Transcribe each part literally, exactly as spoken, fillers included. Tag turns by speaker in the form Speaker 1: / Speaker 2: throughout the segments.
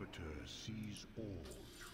Speaker 1: arbiter sees all truth.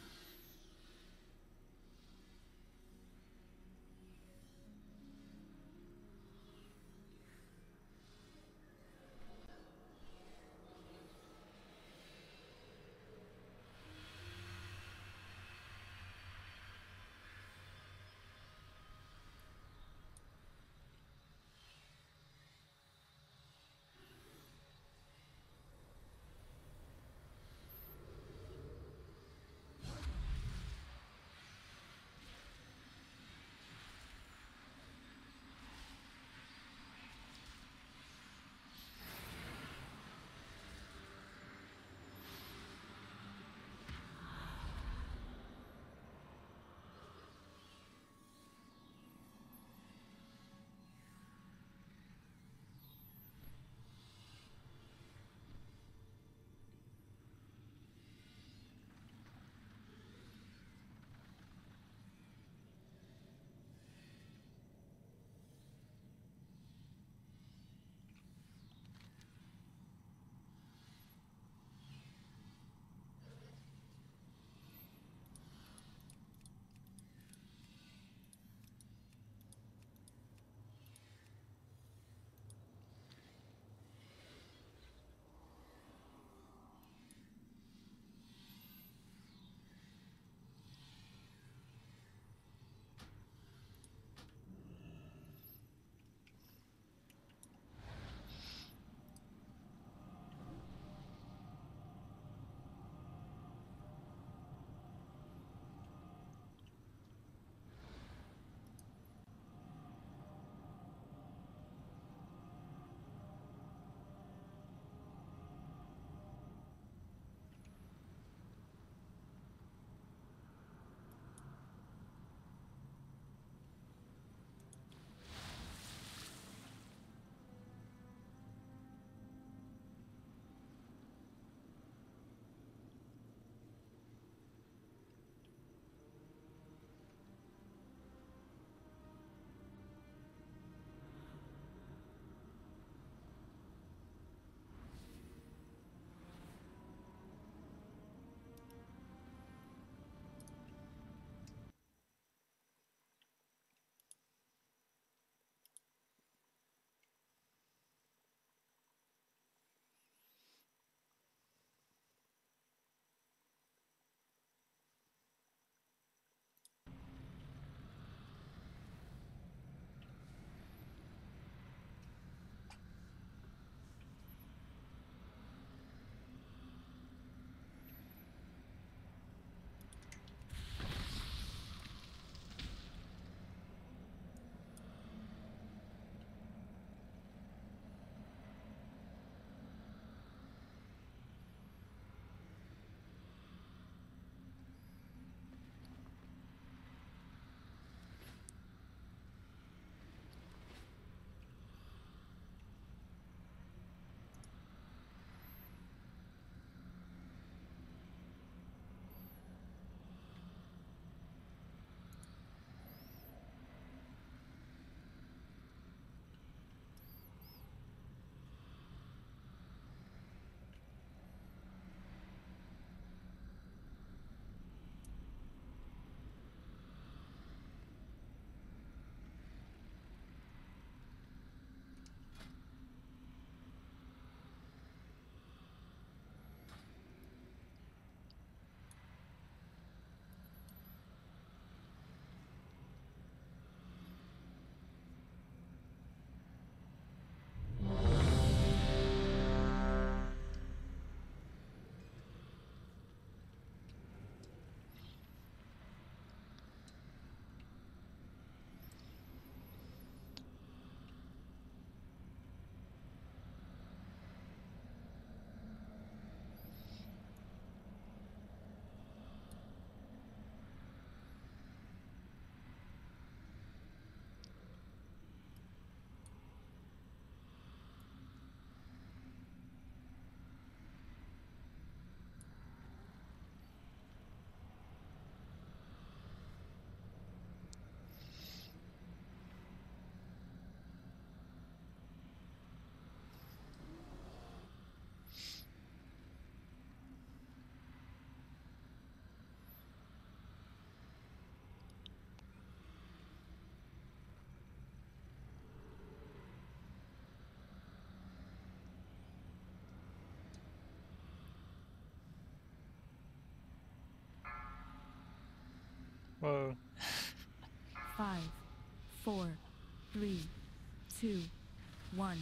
Speaker 2: Whoa.
Speaker 3: Five, four, three, two, one.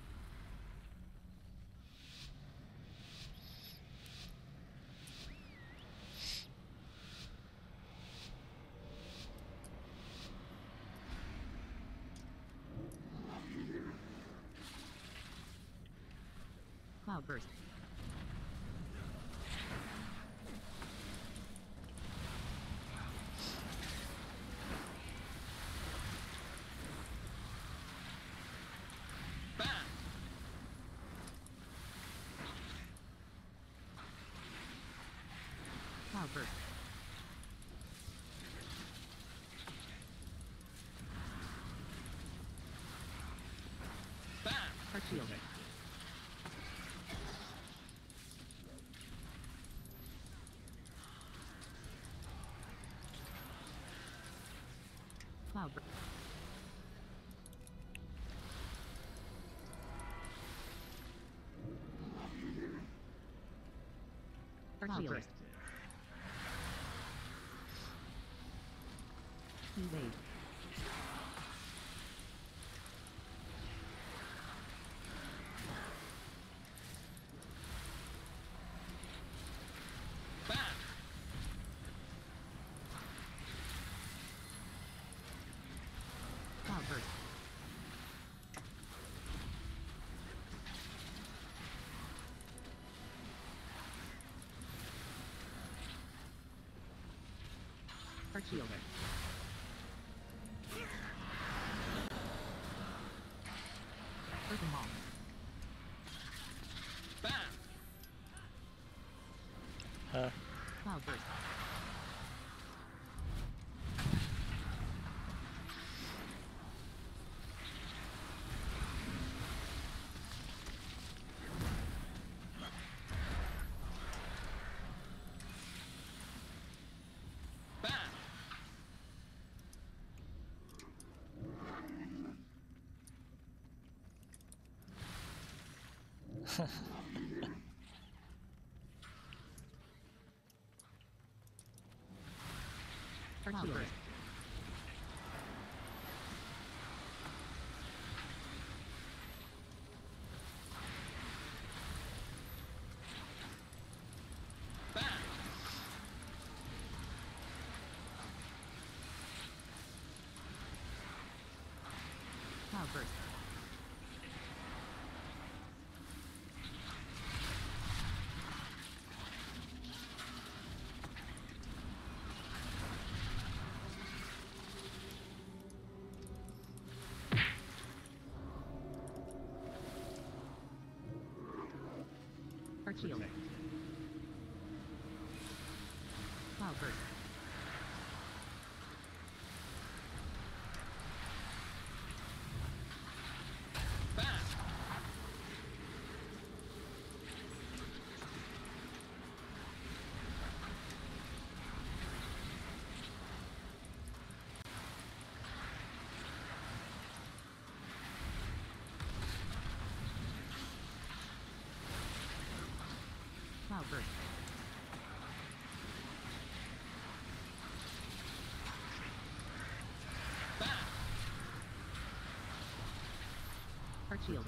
Speaker 3: Cloudburst. Cloudburst. Heart shield. Cloudburst. Heart shield. Evade. Cloudburst. Heart shield. Earthen Maul.
Speaker 2: Huh.
Speaker 3: Cloudburst. Heart shield. Cloudburst. Heart shield. Cloudburst. Cloudburst. Heart shield.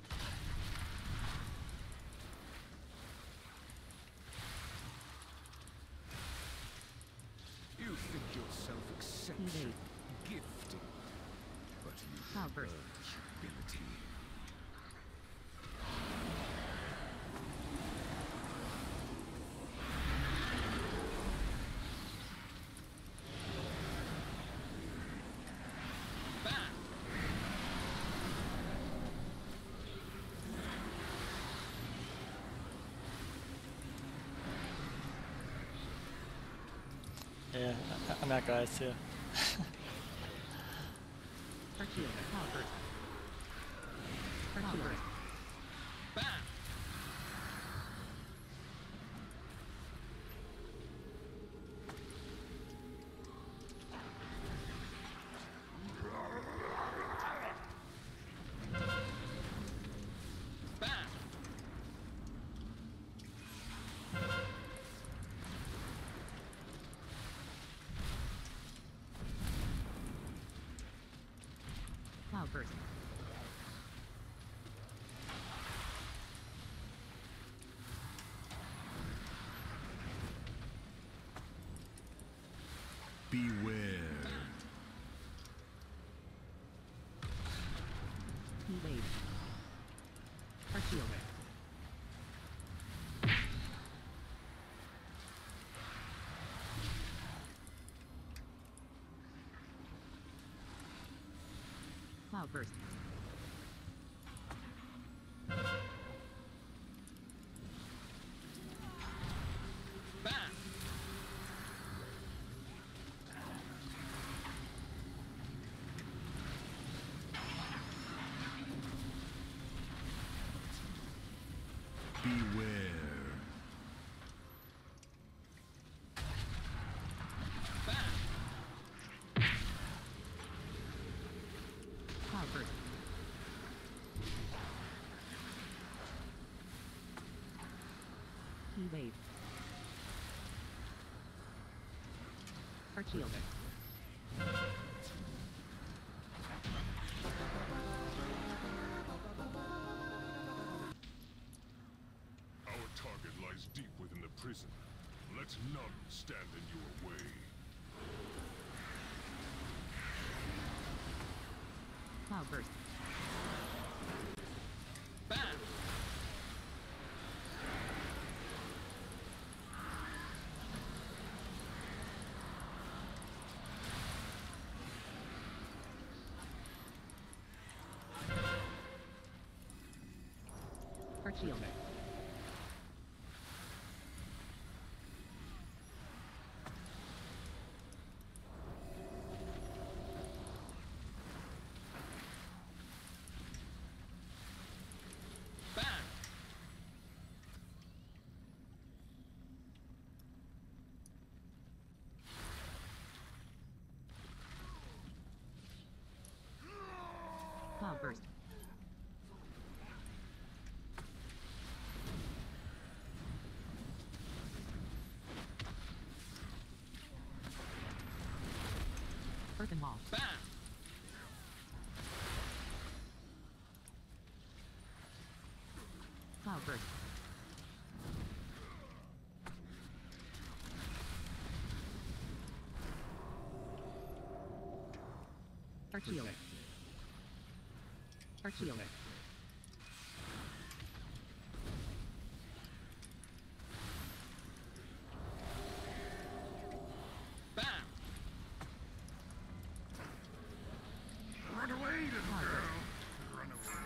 Speaker 1: You think yourself exceptional,
Speaker 3: Evade.
Speaker 1: gifted, but you
Speaker 3: Cloudburst.
Speaker 1: earned humility.
Speaker 2: Yeah, I I'm that guy too.
Speaker 3: Heart shield. Cloudburst. Heart shield. Cloudburst.
Speaker 1: Beware.
Speaker 3: Evade. Archeo. Cloudburst.
Speaker 4: Bam!
Speaker 1: Beware.
Speaker 4: Bam!
Speaker 3: Cloudburst. Evade. Archeo.
Speaker 5: Our target lies deep within the prison. Let none stand in your way.
Speaker 3: Cloudburst.
Speaker 4: Bam!
Speaker 3: Archeo.
Speaker 4: Bam!
Speaker 3: Cloudburst. Earthen Wall.
Speaker 4: Bam!
Speaker 3: Cloudburst. Archeo. Archeo.
Speaker 4: Bam!
Speaker 5: Run away, little girl. Run away.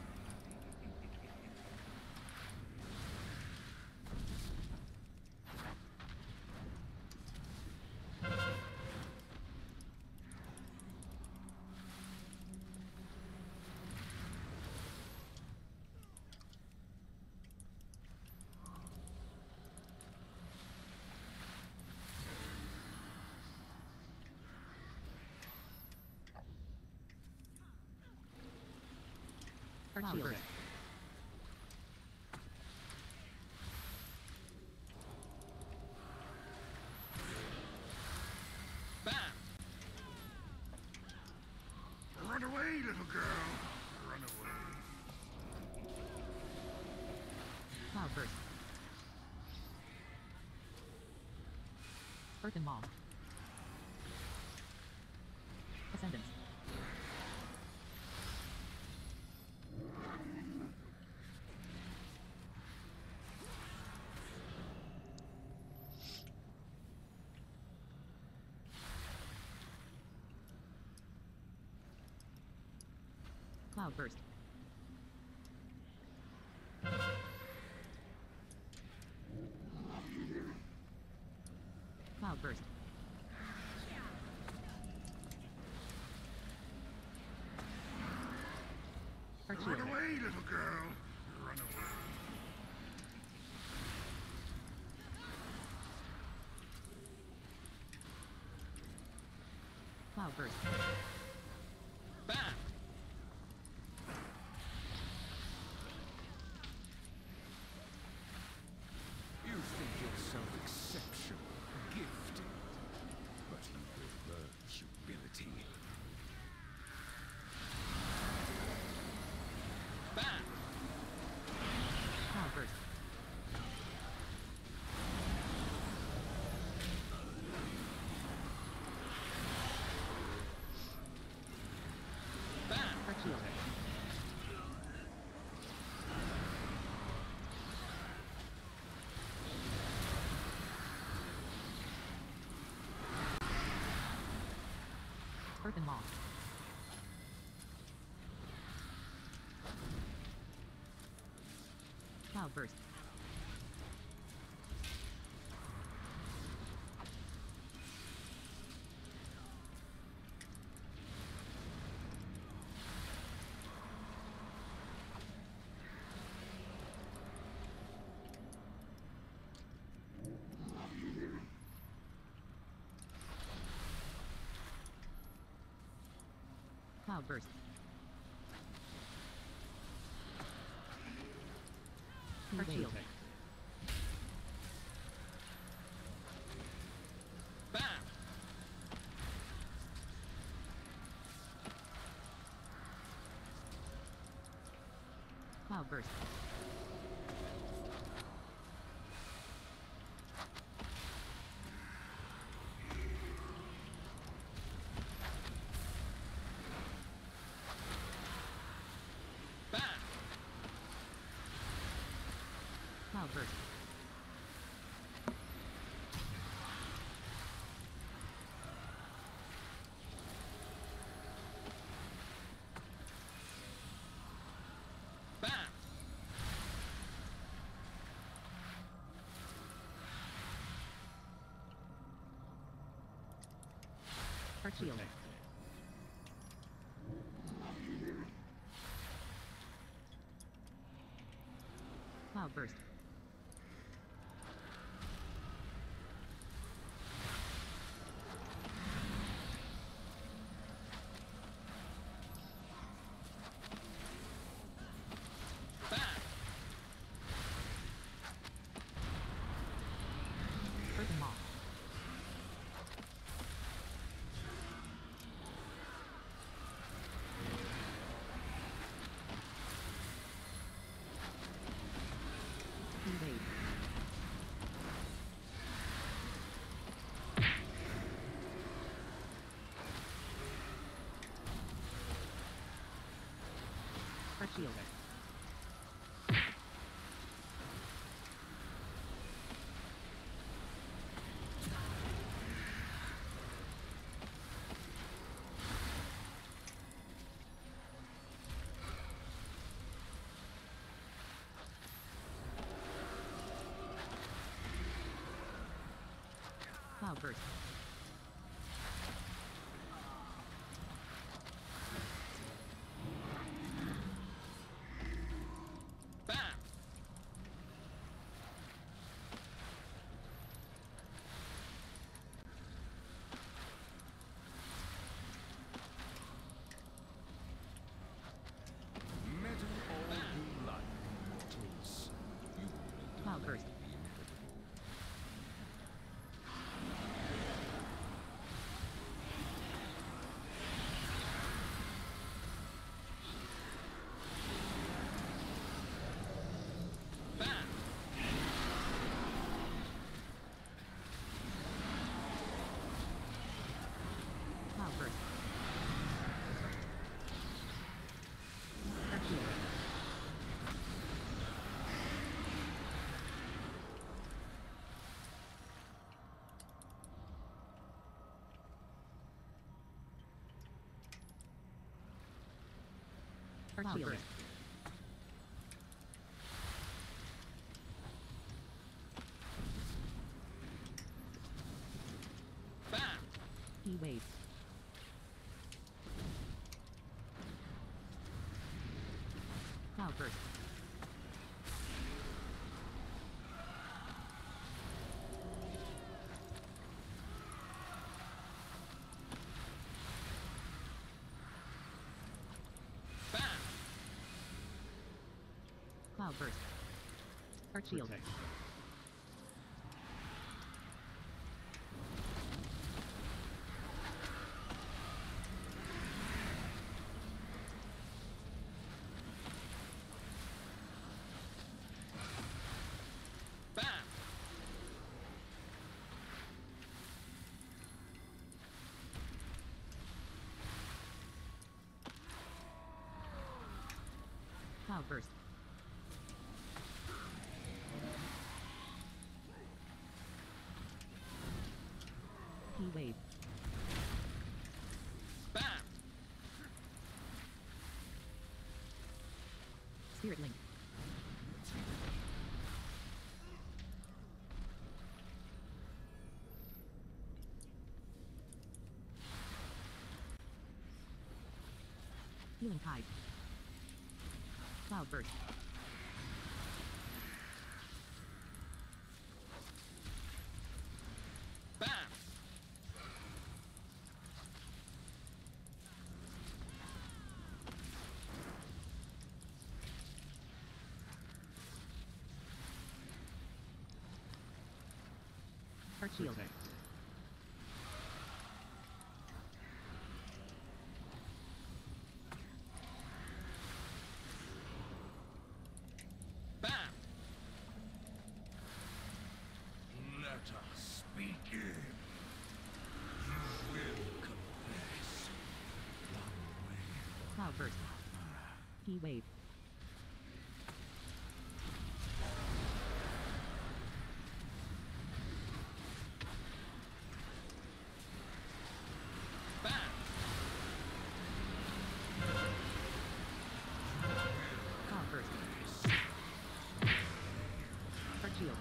Speaker 3: Archeo.
Speaker 4: Bam!
Speaker 5: Run away, little girl. Run away.
Speaker 3: Cloudburst. Earthen Wall. Ascendance. Cloudburst. Cloudburst. Archeo.
Speaker 5: Run away, little girl. Run away.
Speaker 3: Cloudburst.
Speaker 4: Bam!
Speaker 1: You think yourself exceptional, gifted, but you will learn humility.
Speaker 3: Earthen Maw. Cloudburst. Cloudburst. Heart Shield.
Speaker 4: Bam!
Speaker 3: Cloudburst.
Speaker 4: Bam!
Speaker 3: Cloudburst.
Speaker 4: Bam!
Speaker 3: Heart Shield. Cloudburst.
Speaker 4: Bam!
Speaker 3: Earthen Maw. Evade. Heart Shield. Cloudburst.
Speaker 4: Bam!
Speaker 1: Metal all you like, mortals. You will
Speaker 3: Cloudburst.
Speaker 1: delay the inevitable.
Speaker 4: Bam!
Speaker 3: Cloudburst. Heart Shield. Heart Shield.
Speaker 4: Bam!
Speaker 3: E-Wave. Cloudburst.
Speaker 4: Bam!
Speaker 3: Cloudburst. Heart Shield.
Speaker 4: Bam!
Speaker 3: Cloudburst. E-Wave.
Speaker 4: Bam!
Speaker 3: Spirit Link. Healing Tide. Cloudburst.
Speaker 4: Bam!
Speaker 3: Arc Shield.
Speaker 4: Bam!
Speaker 1: Let us begin. You will confess.
Speaker 3: Cloudburst. Key Wave.
Speaker 4: Bam!
Speaker 3: Cloudburst. Arc Shield.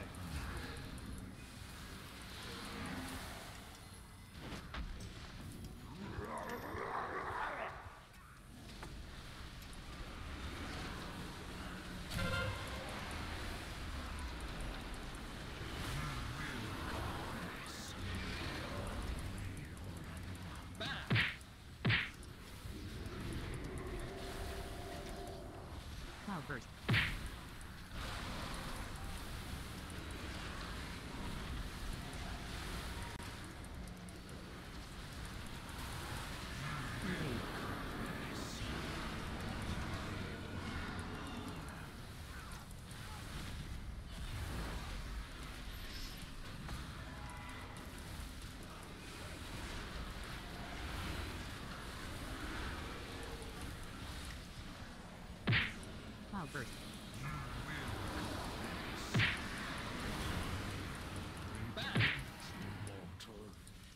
Speaker 4: Bam!
Speaker 3: Cloudburst. Key Wave. Cloudburst.
Speaker 4: Bam!
Speaker 1: Mortal.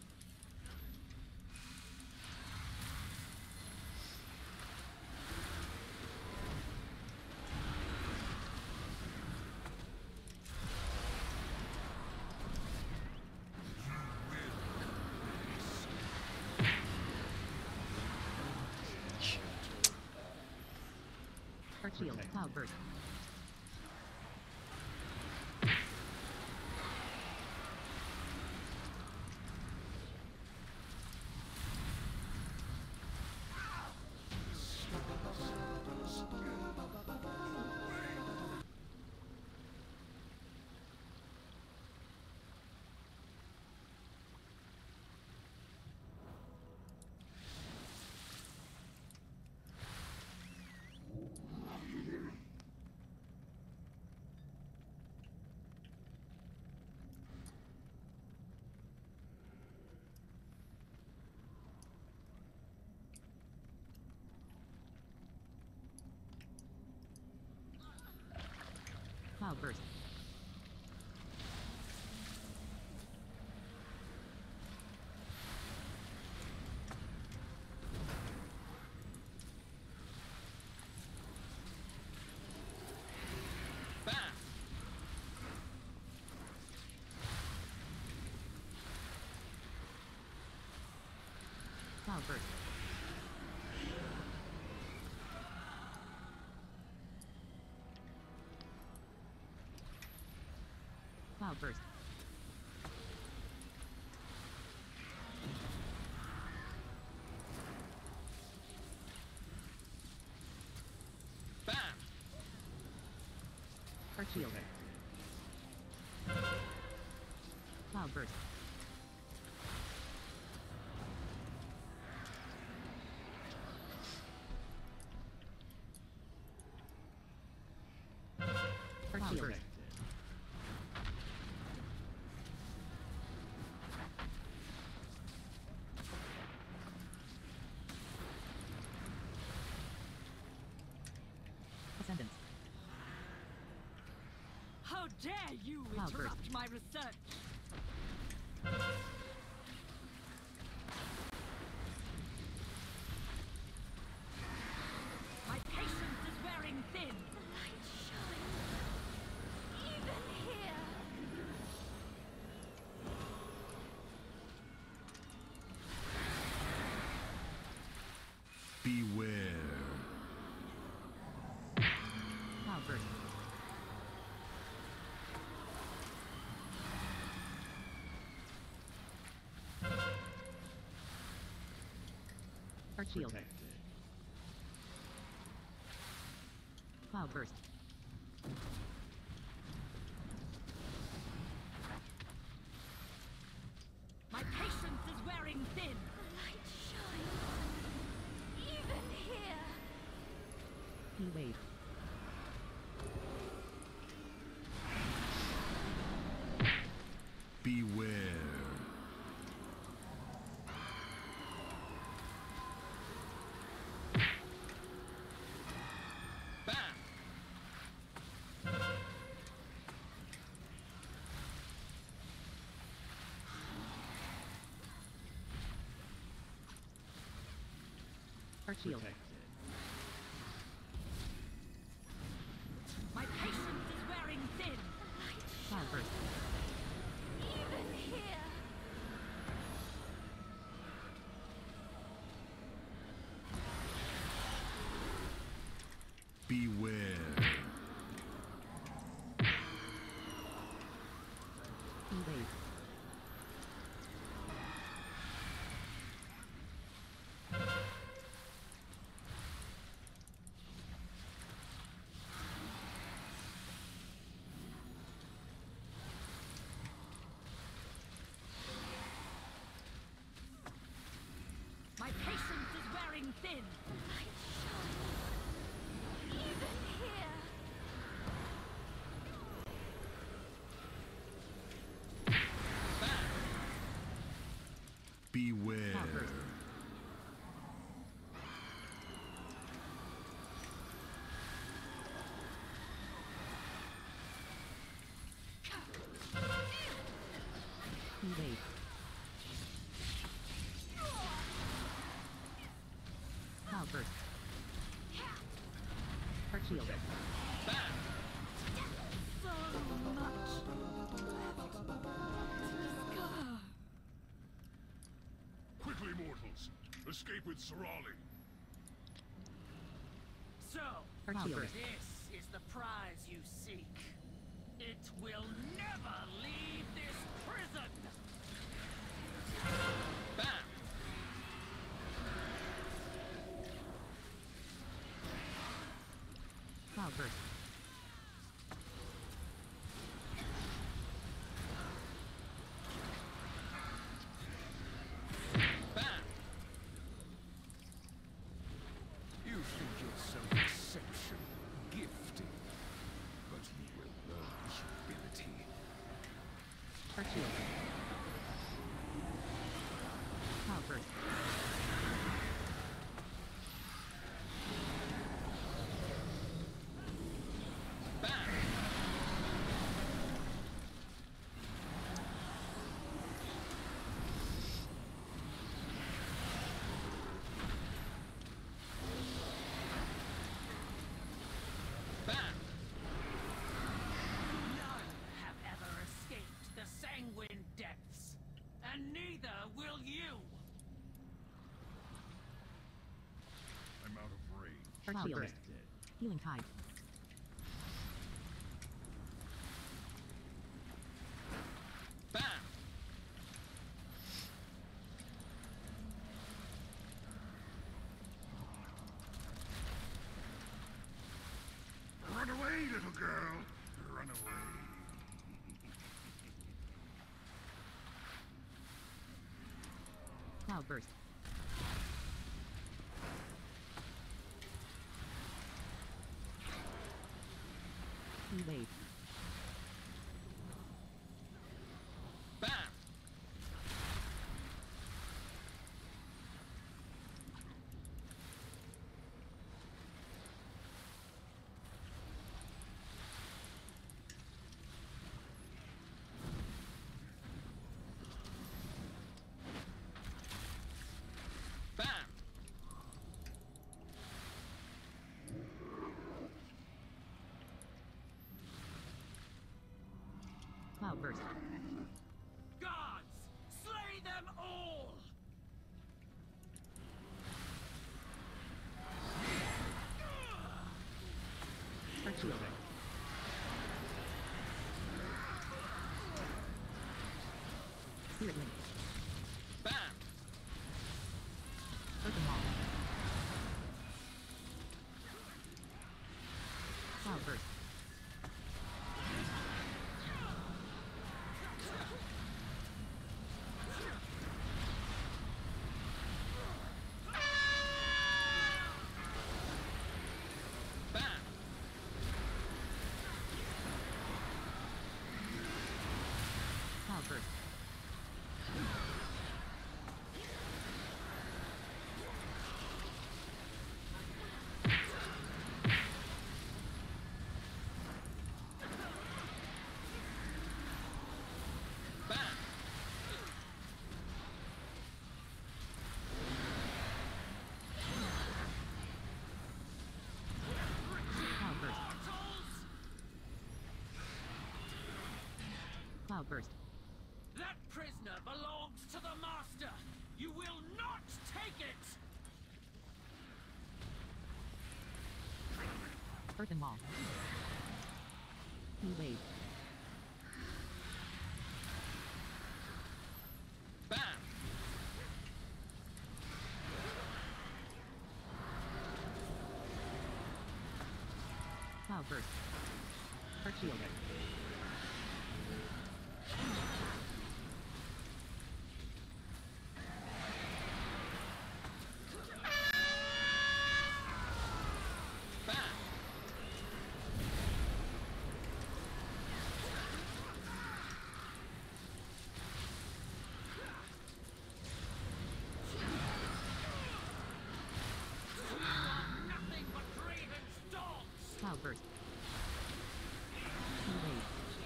Speaker 3: Arc Shield. Cloudburst. Cloudburst.
Speaker 4: Bam!
Speaker 3: Cloudburst. Cloudburst.
Speaker 4: Bam!
Speaker 3: Arc Shield. Cloudburst. Arc Shield.
Speaker 4: Cloudburst.
Speaker 3: Ascendance.
Speaker 6: How dare you
Speaker 3: Cloudburst.
Speaker 6: interrupt my research? My patience is wearing thin.
Speaker 3: Arc shield. Cloud burst.
Speaker 6: My patience is wearing thin.
Speaker 7: Light shines. Even here.
Speaker 3: Key wave.
Speaker 1: Beware.
Speaker 4: Bam!
Speaker 3: Arc shield.
Speaker 6: My patience is wearing thin.
Speaker 3: Cloud burst.
Speaker 7: Even here.
Speaker 1: Beware.
Speaker 3: Key wave.
Speaker 6: My patience is wearing thin.
Speaker 7: Light shines. Even here.
Speaker 4: Bam!
Speaker 1: Beware.
Speaker 3: Cloud burst. Key wave. Cloud burst. Arc shield.
Speaker 4: Bam!
Speaker 6: So much left to discover.
Speaker 5: Quickly, mortals! Escape with Sorali!
Speaker 6: So,
Speaker 3: Arc shield.
Speaker 6: this is the prize you seek. It will never leave this prison.
Speaker 4: Bam!
Speaker 3: Cloud burst.
Speaker 4: Bam!
Speaker 1: You think you're so exceptional, gifted, but you will learn humility.
Speaker 3: Arc shield. Cloud burst.
Speaker 4: Bam! Bam!
Speaker 6: None have ever escaped the sanguine depths, and neither will you.
Speaker 5: I'm out of range.
Speaker 3: Arc shield. Healing tide.
Speaker 4: Bam!
Speaker 5: Run away, little girl! Run away.
Speaker 3: Cloud burst. Key wave.
Speaker 4: Bam! Bam!
Speaker 3: Cloud burst.
Speaker 6: Gods, slay them all!
Speaker 3: Arc shield. Spirit link.
Speaker 4: Bam!
Speaker 3: Earthen wall. Cloudburst.
Speaker 6: That prisoner belongs to the Master! You will not take it!
Speaker 3: Earthen Wall. Heat Wave.
Speaker 4: Bam!
Speaker 3: Cloudburst. Earth Shield.
Speaker 4: Bam!
Speaker 6: Nothing but Raven's dogs!
Speaker 3: Cloudburst. Heat Wave.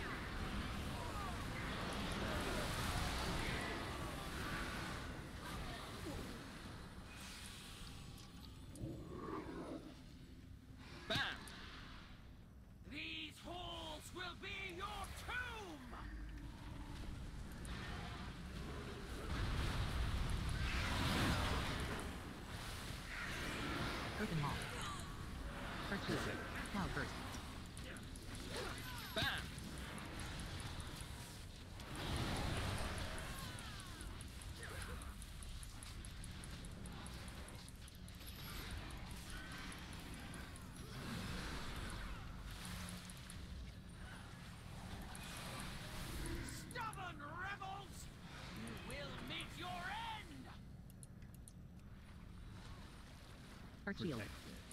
Speaker 4: Bam!
Speaker 6: These halls will be your tomb!
Speaker 3: Earthen Wall. Earth Shield. Cloudburst.
Speaker 4: Bam!
Speaker 6: Stubborn rebels! You will meet your end!
Speaker 3: Earth Shield.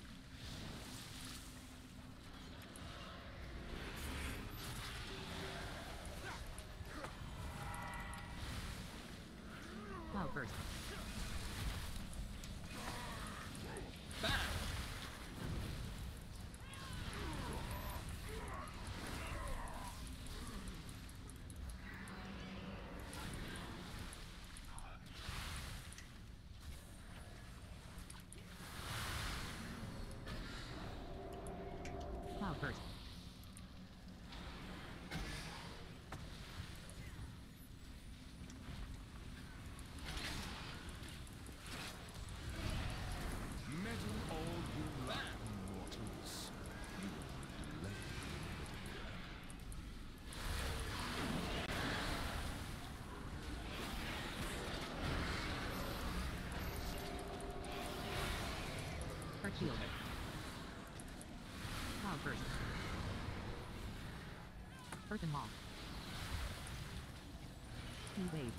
Speaker 3: Cloudburst.
Speaker 4: Bam!
Speaker 3: Cloudburst.
Speaker 1: Metal all you lack, mortals. You are late.
Speaker 3: Earth Shield. Cloudburst. Earthen Wall. Heat Wave.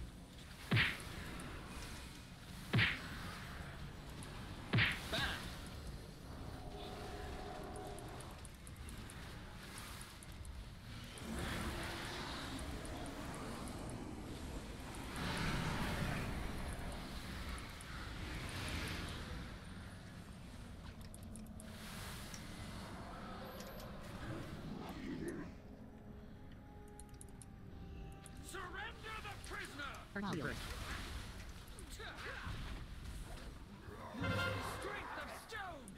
Speaker 4: Bam!
Speaker 6: Surrender the prisoner!
Speaker 3: Earth Shield.
Speaker 6: Strength of stone!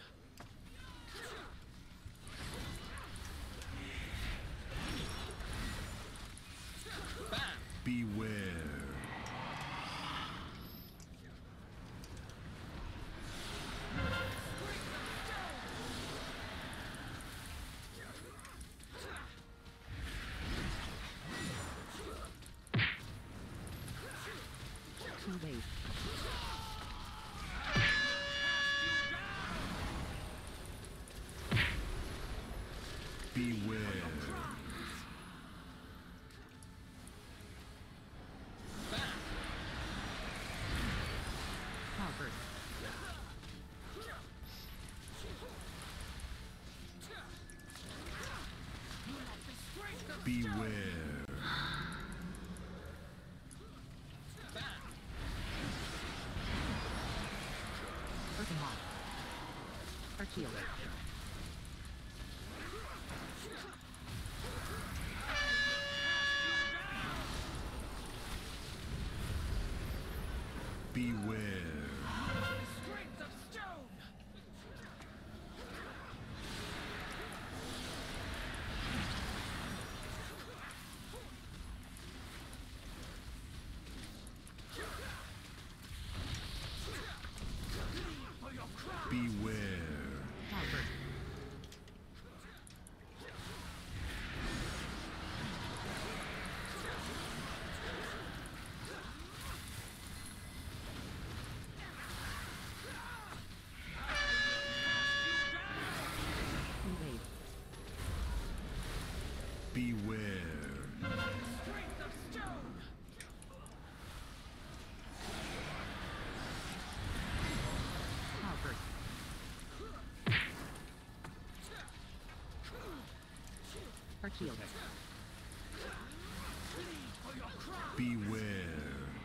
Speaker 4: Bam!
Speaker 1: Beware.
Speaker 3: Heat Wave.
Speaker 1: Beware.
Speaker 4: Bam!
Speaker 3: Cloudburst.
Speaker 1: Beware.
Speaker 4: Bam!
Speaker 3: Earthen Wall. Earth Shield.
Speaker 1: Beware.
Speaker 6: Strength of stone!
Speaker 3: Shield.
Speaker 1: Beware.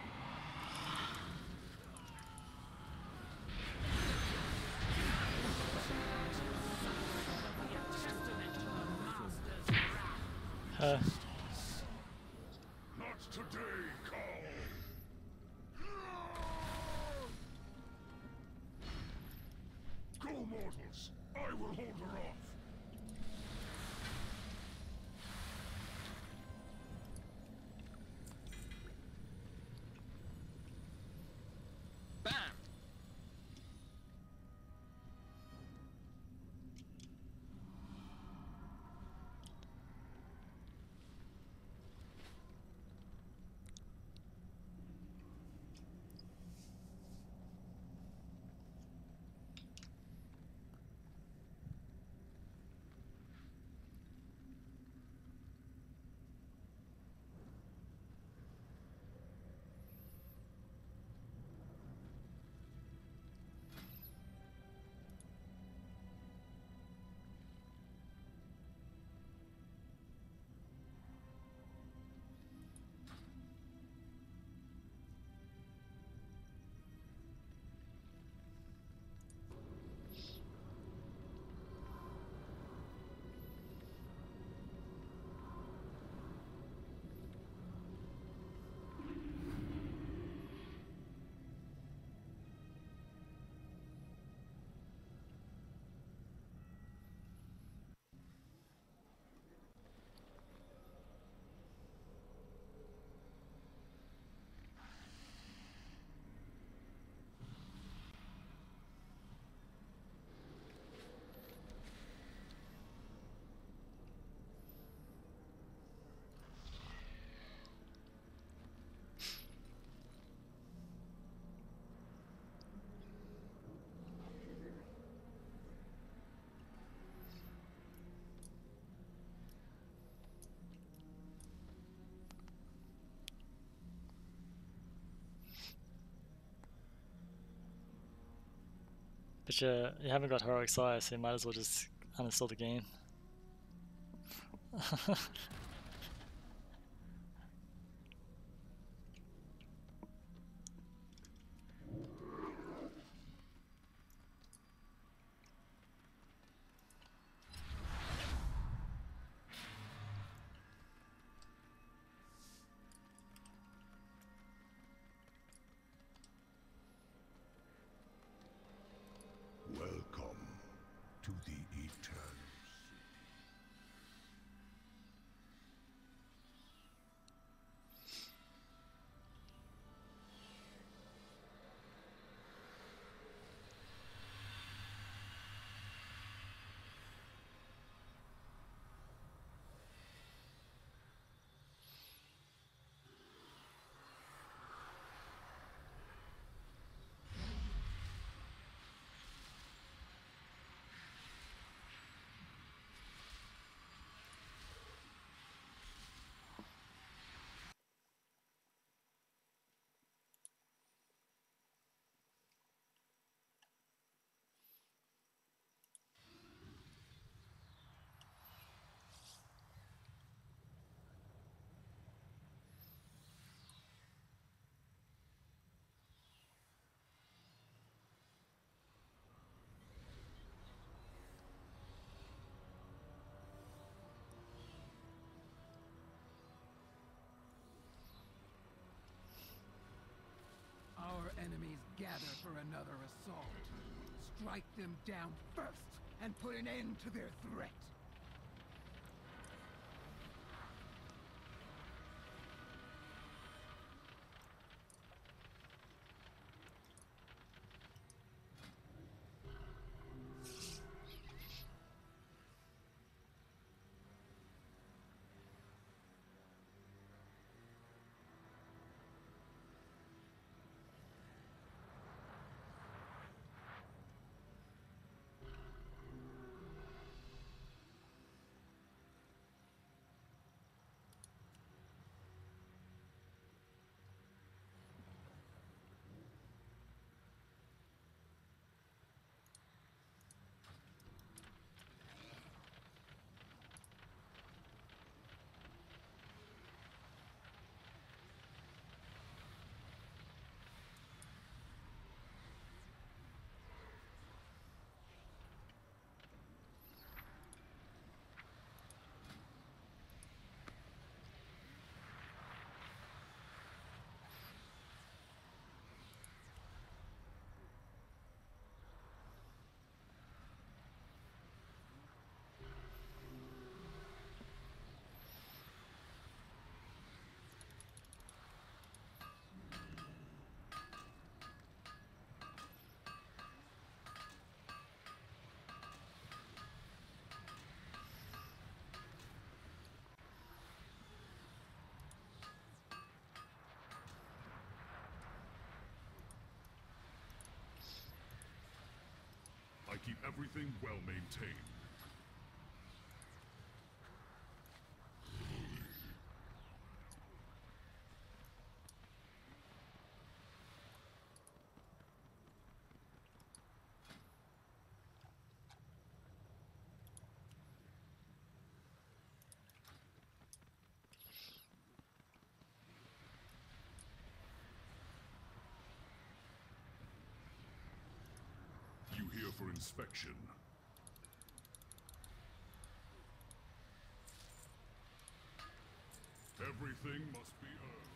Speaker 2: Uh,
Speaker 5: Not today, Carl! Go, mortals! I will hold her off!
Speaker 4: Bam!
Speaker 2: but uh, you haven't got Heroic Sire, so you might as well just uninstall the game.
Speaker 5: Welcome to the Eternal City.
Speaker 6: Our enemies gather for another assault. Strike them down first and put an end to their threat.
Speaker 5: keep everything well maintained. You here for inspection? Everything must be earned.